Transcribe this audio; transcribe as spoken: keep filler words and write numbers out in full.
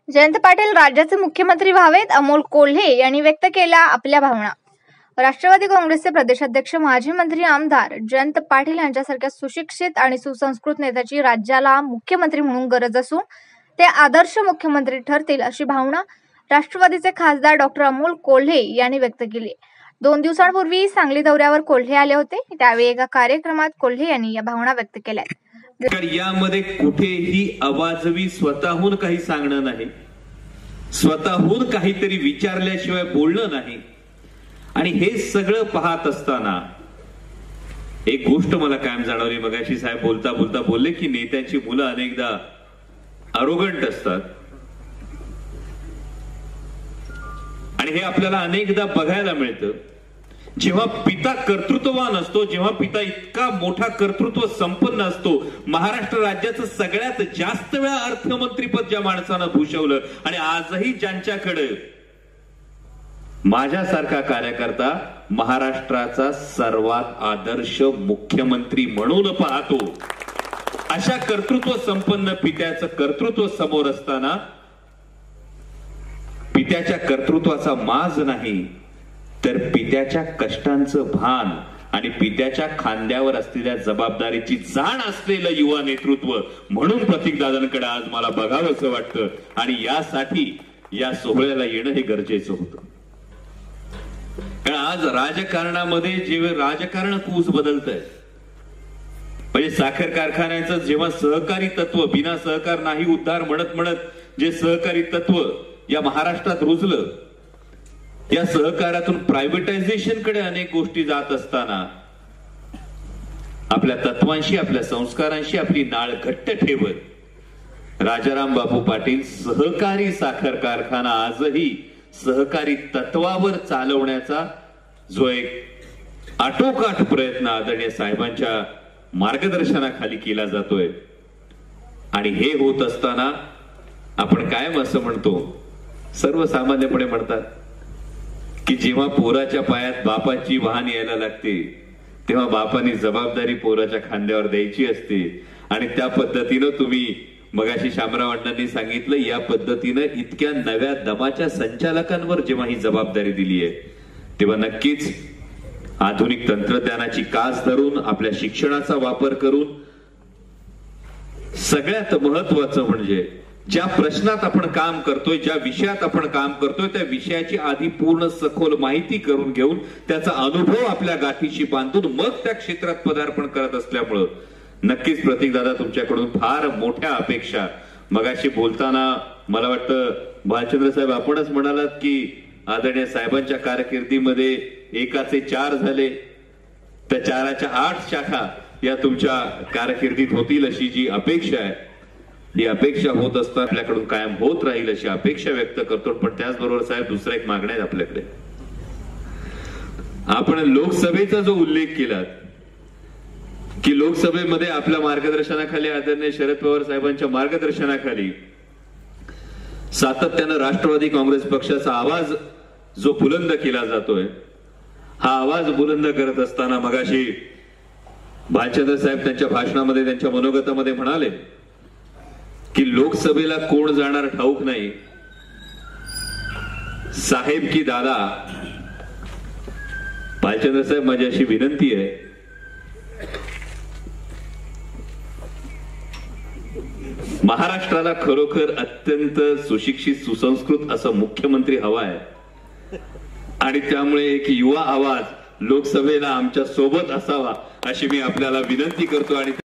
जयंत पाटील राज्याचे मुख्यमंत्री व्हावेत, अमोल कोल्हे यांनी व्यक्त केल्या आपल्या भावना। राष्ट्रवादी काँग्रेसचे प्रदेशाध्यक्ष माजी मंत्री आमदार जयंत पाटील यांच्यासारख्या सुशिक्षित आणि सुसंस्कृत नेत्याची राज्याला मुख्यमंत्री म्हणून गरज असून ते आदर्श मुख्यमंत्री ठरतील अशी भावना राष्ट्रवादीचे खासदार डॉक्टर अमोल कोल्हे यांनी व्यक्त केली। दोन दिवसांपूर्वी सांगली दौऱ्यावर कोल्हे आले होते, त्यावेळी एका कार्यक्रमात कोल्हे यांनी या भावना व्यक्त केल्या। तर यामध्ये कुठेही अवाजवी स्वतःहून काही सांगणं नाही, स्वतःहून काहीतरी विचारल्याशिवाय बोलणं नाही। आणि हे सगळं पाहत असताना एक गोष्ट मला कायम जाणवली। मगाशी साहेब बोलता बोलता बोलले की नेत्यांची मुलं अनेकदा अरोगंट असतात आणि हे आपल्याला अनेकदा बघायला मिळतं। जेव्हा पिता कर्तृत्ववान असतो, जेव्हा पिता इतका मोठा कर्तृत्व संपन्न असतो, महाराष्ट्र राज्याचं सगळ्यात जास्त वेळा अर्थमंत्रीपद ज्या माणसानं भूषवलं आणि आजही ज्यांच्याकडे माझ्यासारखा कार्यकर्ता महाराष्ट्राचा सर्वात आदर्श मुख्यमंत्री म्हणून पाहतो, अशा कर्तृत्व संपन्न पित्याचं कर्तृत्व समोर असताना पित्याच्या कर्तृत्वाचा माज नाही तर पित्याच्या कष्टांचं भान आणि पित्याच्या खांद्यावर असलेल्या जबाबदारीची जाण असलेलं युवा नेतृत्व म्हणून प्रतीकदादांकडे आज मला बघावंसं वाटतं। आणि यासाठी या सोहळ्याला येणं हे गरजेचं होतं, कारण आज राजकारणामध्ये जेव्हा राजकारण कूस बदलतंय, म्हणजे साखर कारखान्याचं जेव्हा सहकारी तत्व बिना सहकार नाही उद्धार म्हणत म्हणत जे सहकारी तत्व या महाराष्ट्रात रुजलं, या सहकारातून प्रायव्हेटायझेशन कडे अनेक गोष्टी जात असताना आपल्या तत्वांशी आपल्या संस्कारांशी आपली नाळ घट्ट ठेवत राजाराम बापू पाटील सहकारी साखर कारखाना आजही सहकारी तत्वावर चालवण्याचा जो एक आटोकाट प्रयत्न आदरणीय साहेबांच्या मार्गदर्शनाखाली केला जातोय। आणि हे होत असताना आपण कायम असं म्हणतो, सर्वसामान्यपणे म्हणतात की जेव्हा पोराच्या पायात बापाची वाहन यायला लागते तेव्हा बापानी जबाबदारी पोराच्या खांद्यावर द्यायची असते। आणि त्या पद्धतीनं तुम्ही मगाशी शामराव अण्णांनी सांगितलं, या पद्धतीनं इतक्या नव्या दमाच्या संचालकांवर जेव्हा ही जबाबदारी दिली आहे तेव्हा नक्कीच आधुनिक तंत्रज्ञानाची कास धरून आपल्या शिक्षणाचा वापर करून सगळ्यात महत्वाचं म्हणजे ज्या प्रश्नात आपण काम करतोय, ज्या विषयात आपण काम करतोय त्या विषयाची आधी पूर्ण सखोल माहिती करून घेऊन त्याचा अनुभव आपल्या गाठीशी बांधून मग त्या क्षेत्रात पदार्पण करत असल्यामुळं नक्कीच प्रतीकदादा तुमच्याकडून फार मोठ्या अपेक्षा। मगाशी बोलताना मला वाटतं भालचंद्र साहेब आपणच म्हणालात की आदरणीय साहेबांच्या कारकिर्दीमध्ये एकाचे चार झाले, त्या चाराच्या आठ शाखा या तुमच्या कारकिर्दीत होतील अशी जी अपेक्षा आहे, ही अपेक्षा होत असता आपल्याकडून कायम होत राहील अशी अपेक्षा व्यक्त करतो। पण त्याचबरोबर साहेब दुसरा एक मागणं आहे आपल्याकडे। आपण लोकसभेचा जो उल्लेख केला की लोकसभेमध्ये आपल्या मार्गदर्शनाखाली आदरणीय शरद पवार साहेबांच्या मार्गदर्शनाखाली सातत्यानं राष्ट्रवादी काँग्रेस पक्षाचा आवाज जो बुलंद केला जातोय, हा आवाज बुलंद करत असताना मगाशी भालचंद्र साहेब त्यांच्या भाषणामध्ये त्यांच्या मनोगतामध्ये म्हणाले की लोकसभेला कोण जाणार ठाऊक नाही, साहेब की दादा। भालचंद्र साहेब माझी अशी विनंती आहे, महाराष्ट्राला खरोखर अत्यंत सुशिक्षित सुसंस्कृत असं मुख्यमंत्री हवा आहे आणि त्यामुळे एक युवा आवाज लोकसभेला आमच्या सोबत असावा अशी मी आपल्याला विनंती करतो। आणि